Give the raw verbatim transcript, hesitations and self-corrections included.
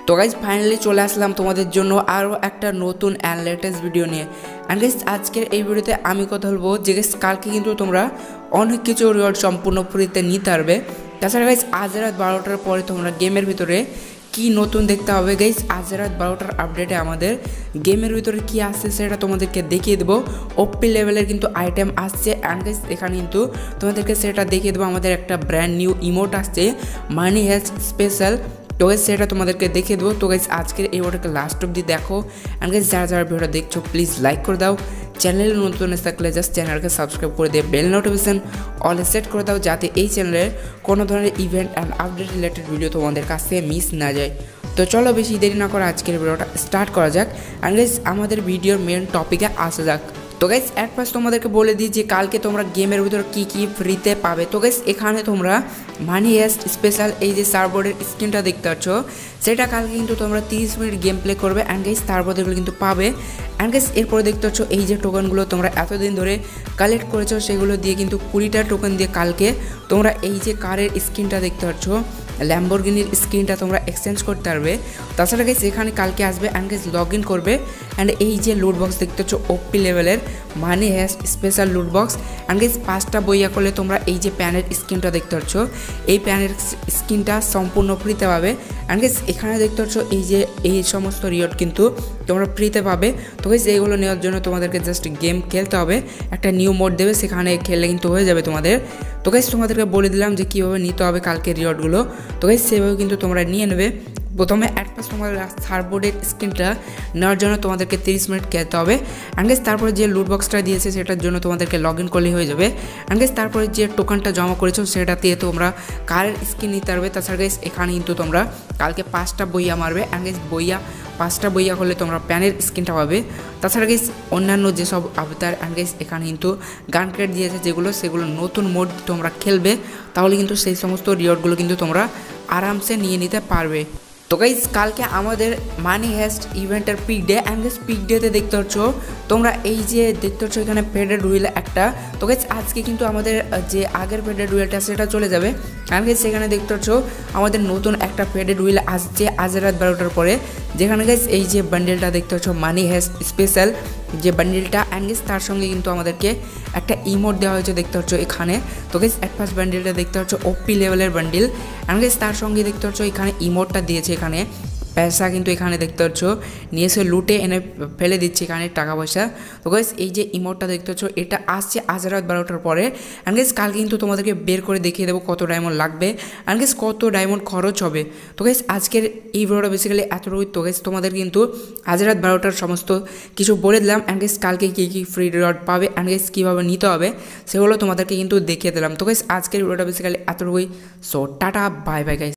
তো guys finally চলে আসলাম তোমাদের জন্য আরও একটা নতুন অ্যান্ড লেটেস্ট ভিডিও নিয়ে। অ্যান্ড গাইজ আজকের এই ভিডিওতে আমি কথা বলবো যে গাইজ কালকে কিন্তু তোমরা অনেক কিছু রিওয়ার্ড সম্পূর্ণ ফ্রিতে নিতে পারবে। তাছাড়া গাইজ আজ রাত বারোটার পরে তোমরা গেমের ভিতরে কি নতুন দেখতে হবে গাইজ, আজ রাত বারোটার আপডেটে আমাদের গেমের ভিতরে কি আসছে সেটা তোমাদেরকে দেখিয়ে দেবো। ওপি লেভেলের কিন্তু আইটেম আসছে অ্যান্ড গাইজ এখানে কিন্তু তোমাদেরকে সেটা দেখিয়ে দেবো। আমাদের একটা ব্র্যান্ড নিউ ইমোট আসছে মানি হেজ স্পেশাল, তো গাইজ সেটা তোমাদেরকে দেখিয়ে দেবো। তো গাইজ আজকের এই ভিডিওটাকে লাস্ট অবধি দেখো অ্যান্ড গাইজ যারা যারা ভিডিওটা দেখছো প্লিজ লাইক করে দাও। চ্যানেলে নতুন এসে থাকলে জাস্ট চ্যানেলকে সাবস্ক্রাইব করে দিয়ে বেল নোটিফিকেশন অল সেট করে দাও, যাতে এই চ্যানেলের কোনো ধরনের event and update related video তোমাদের কাছে মিস না যায়। তো চলো বেশি দেরি না করে আজকের ভিডিওটা স্টার্ট করা যাক অ্যান্ড গাইজ আমাদের ভিডিওর মেন টপিকে আসা যাক। তো গাইজ অ্যাট ফার্স্ট তোমাদেরকে বলে দিই যে কালকে তোমরা গেমের ভিতরে কী কী ফ্রিতে পাবে। তো গাইজ এখানে তোমরা মানি হেস্ট স্পেশাল এই যে সার্ভবোর্ডের স্ক্রিনটা দেখতে পাচ্ছ, সেটা কালকে কিন্তু তোমরা তিরিশ মিনিট গেম প্লে করবে অ্যান্ড গাইজ তারপর এগুলো কিন্তু পাবে। অ্যান্ড গাইজ এরপরে দেখতে পাচ্ছ এই যে টোকেনগুলো তোমরা এতদিন ধরে কালেক্ট করেছো সেগুলো দিয়ে কিন্তু কুড়িটা টোকেন দিয়ে কালকে তোমরা এই যে কারের স্ক্রিনটা দেখতে পাচ্ছ ল্যাম্বরগিনির স্ক্রিনটা তোমরা এক্সচেঞ্জ করতে পারবে। তাছাড়া গাইজ এখানে কালকে আসবে অ্যান্ড গাইজ লগ ইন করবে অ্যান্ড এই যে লুট বক্স দেখতে পাচ্ছ ওপি লেভেলের money heist special loot box and guys পাঁচটা বইয়া করলে তোমরা এই যে প্যানের স্ক্রিনটা দেখতে পাচ্ছ এই প্যানের স্ক্রিনটা সম্পূর্ণ ফ্রিতে পাবে। অ্যান্ড গাইজ এখানে দেখতে পাচ্ছ এই যে এই সমস্ত রিওয়ার্ড কিন্তু তোমরা ফ্রিতে পাবে। তো গাইজ এইগুলো নেওয়ার জন্য তোমাদেরকে জাস্ট গেম খেলতে হবে, একটা নিউ মোড দেবে সেখানে খেললে কিন্তু হয়ে যাবে তোমাদের। তো গাইজ তোমাদেরকে বলে দিলাম যে কীভাবে নিতে হবে কালকে রিওয়ার্ডগুলো। তো গাইজ সেভাবে কিন্তু তোমরা নিয়ে নেবে। প্রথমে অ্যাট ফার্স্ট তোমাদের সার্ভবোর্ডের স্ক্রিনটা নেওয়ার জন্য তোমাদেরকে তিরিশ মিনিট খেলতে হবে অ্যান্ড গাইজ তারপরে যে লুট বক্সটা দিয়েছে সেটার জন্য তোমাদেরকে লগ ইন করলেই হয়ে যাবে। অ্যান্ড গাইজ তারপরে যে টোকেনটা জমা করেছো সেটা দিয়ে তোমরা কারের স্ক্রিন নিতে পারবে। তাছাড়া গাইজ এখানে কিন্তু তোমরা কালকে পাঁচটা বইয়া মারবে অ্যান্ড গাইজ বইয়া পাঁচটা বইয়া করলে তোমরা প্যানের স্ক্রিনটা পাবে। তাছাড়া গাইজ অন্যান্য যেসব আবতার অ্যান্ড গাইজ এখানে কিন্তু গান ক্রেড দিয়েছে যেগুলো সেগুলো নতুন মোড তোমরা খেলবে, তাহলে কিন্তু সেই সমস্ত রিওয়ার্ডগুলো কিন্তু তোমরা আরামসে নিয়ে নিতে পারবে। তো গাইজ কালকে আমাদের মানি হেস্ট ইভেন্টের peak day and guys peak ডেতে দেখতে পাচ্ছ তোমরা এই যে দেখতে পাচ্ছ এখানে ফেডেড হুইল একটা। তো গাইজ আজকে কিন্তু আমাদের যে আগের ফেডেড হুইলটা সেটা চলে যাবে অ্যান্ড গাইজ সেখানে দেখতে পাচ্ছ আমাদের নতুন একটা ফেডেড হুইল আসছে আজ রাত বারোটার পরে, যেখানে গাইজ এই যে বান্ডেলটা দেখতে পাচ্ছ মানি হেস্ট স্পেশাল যে বান্ডেলটা অ্যান্ড গাইজ তার সঙ্গে কিন্তু আমাদেরকে একটা ইমোট দেওয়া হয়েছে দেখতে পাচ্ছ এখানে। তো গাইজ অ্যাট ফার্স্ট বান্ডেলটা দেখতে পাচ্ছ ওপি লেভেলের বান্ডেল অ্যান্ড গাইজ তার সঙ্গে দেখতে পাচ্ছ এখানে ইমোটটা দিয়েছে, এখানে পয়সা কিন্তু এখানে দেখতে পাচ্ছ নিয়ে এসে লুটে এনে ফেলে দিচ্ছে এখানে টাকা পয়সা। তো গাইজ এই যে ইমোটটা দেখতে পাচ্ছ এটা আসছে আজ রাত বারোটার পরে অ্যান্ড গাইজ কালকে কিন্তু তোমাদেরকে বের করে দেখিয়ে দেবো কত ডায়মন্ড লাগবে অ্যান্ড গাইজ কত ডায়মন্ড খরচ হবে। তো গাইজ আজকের এই ভিডিওটা বেসিক্যালি এতটুকুই। তো গাইজ তোমাদের কিন্তু আজ রাত বারোটার সমস্ত কিছু বলে দিলাম অ্যান্ড গাইজ কালকে কী কী ফ্রি রিওয়ার্ড পাবে অ্যান্ড গাইজ কীভাবে নিতে হবে সেগুলো তোমাদেরকে কিন্তু দেখিয়ে দিলাম। তো গাইজ আজকের ভিডিওটা বেসিক্যালি এতটুকুই। So tata bye bye guys.